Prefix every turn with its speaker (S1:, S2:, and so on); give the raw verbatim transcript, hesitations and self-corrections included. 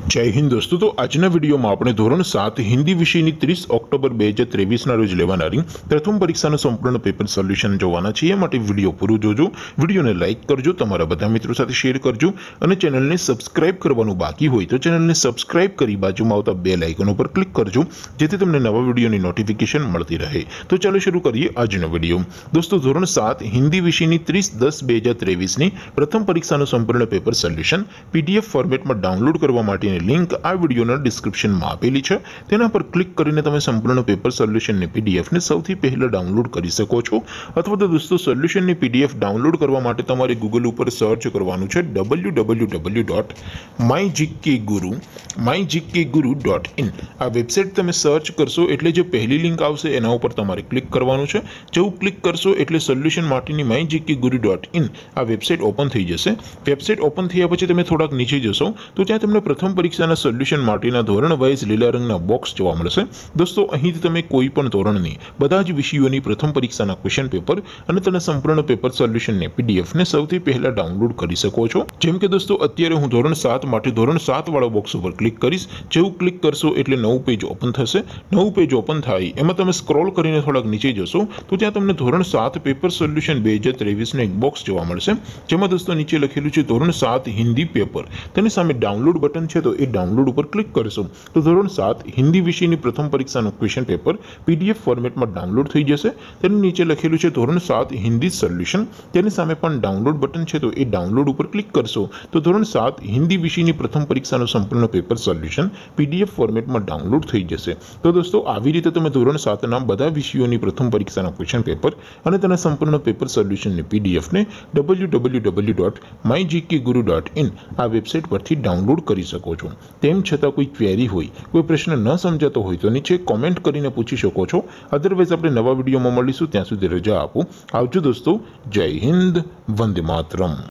S1: जय हिंद दोस्तों। तो आजना वीडियो में આપણે ધોરણ સાત હિન્દી વિષયની ત્રીસ ઓક્ટોબર બે હજાર ત્રેવીસ ના રોજ લેવાનારી પ્રથમ પરીક્ષાનું સંપૂર્ણ પેપર સોલ્યુશન જોવાના છે। એ માટે વિડિયો પૂરો જોજો, વિડિયોને લાઈક કરજો, તમારા બધા મિત્રો સાથે શેર કરજો અને ચેનલને સબસ્ક્રાઇબ કરવાનું બાકી હોય તો ચેનલને સબસ્ક્રાઇબ કરી બાજુમાં આવતા બેલ આઇકન ઉપર ક્લિક કરજો જેથી તમને નવા વિડિયોની નોટિફિકેશન મળતી રહે। તો ચાલો શરૂ કરીએ આજનો વિડિયો। દોસ્તો ધોરણ સાત હિન્દી વિષયની ત્રીસ દસ બે હજાર ત્રેવીસ ની પ્રથમ પરીક્ષાનું સંપૂર્ણ પેપર સોલ્યુશન પીડીએફ ફોર્મેટમાં ડાઉનલોડ કરવા માટે लिंक आ वीडियो डिस्क्रिप्शन में आपेली है, तेना पर क्लिक करीने तमे संपूर्ण पेपर सोल्यूशन ने पीडीएफ ने सौथी पहला डाउनलॉड करी सको छो। अथवा तो दोस्तों सोल्यूशन ने पीडीएफ डाउनलॉड करवा माटे तमारे गूगल पर सर्च करवानुं छे W W W dot my GK guru my GK guru dot in. आ वेबसाइट तमे सर्च करशो एटले जे पहली लिंक आवशे एना उपर तमारे क्लिक करवानुं छे। जेवुं क्लिक करशो एटले सोल्यूशन माटेनी my GK guru dot in आ वेबसाइट ओपन थई जशे। वेबसाइट ओपन थया पछी तमे थोड़ाक नीचे जशो तो त्यां तमने प्रथम परीक्षाना सोल्यूशन माटेना धोरण वाइज लीला रंगना बॉक्स जोवा मळशे। दोस्तों અહીંથી તમે કોઈ પણ ધોરણની બધા જ વિષયોની પ્રથમ પરીક્ષાના ક્વેશ્ચન પેપર અને તેના સંપૂર્ણ પેપર સોલ્યુશનને પીડીએફ ને સૌથી પહેલા ડાઉનલોડ કરી શકો છો। જેમ કે દોસ્તો અત્યારે હું ધોરણ સાત માટે ધોરણ સાત વાળો બોક્સ ઉપર ક્લિક કરીશ। જેવું ક્લિક કરશો એટલે નવું પેજ ઓપન થશે। નવું પેજ ઓપન થાય એમાં તમે સ્ક્રોલ કરીને થોડાક નીચે જશો તો ત્યાં તમને ધોરણ સાત પેપર સોલ્યુશન બે હજાર ત્રેવીસ નું એક બોક્સ જોવા મળશે જેમાં દોસ્તો નીચે લખેલું છે ધોરણ સાત હિન્દી પેપર। તેની સામે ડાઉનલોડ બટન છે તો એ डाउनलॉड पर क्लिक करशो तो धोरण सात हिंदी विषय प्रथम परीक्षा क्वेश्चन पेपर पीडीएफ फॉर्मेट में डाउनलॉड थी जैसे। नीचे लखेलू है धोरण सात हिंदी सोल्यूशन, तेनी सामे पण डाउनलॉड बटन है तो ये डाउनलॉड पर क्लिक करशो तो धोरण सात हिंदी विषय प्रथम परीक्षा संपूर्ण पेपर सोल्यूशन पीडीएफ फॉर्मेट में डाउनलॉड थी जैसे। तो दोस्तों આવી રીતે તમે ધોરણ સાત ના બધા વિષયોની પ્રથમ પરીક્ષાના ક્વેશ્ચન પેપર અને તેના સંપૂર્ણ પેપર સોલ્યુશનની પીડીએફ ને W W W dot my GK guru dot in આ વેબસાઇટ પરથી ડાઉનલોડ કરી શકો છો। તેમ છતાં કોઈ ક્વેરી હોય, કોઈ પ્રશ્ન ન સમજાતો હોય તો નીચે કોમેન્ટ કરીને પૂછી શકો છો। અધરવાઇઝ આપણે નવા વિડીયોમાં મળીશું, ત્યાં સુધી રજા આપો। આવજો દોસ્તો, જય હિન્દ, વંદે માતરમ।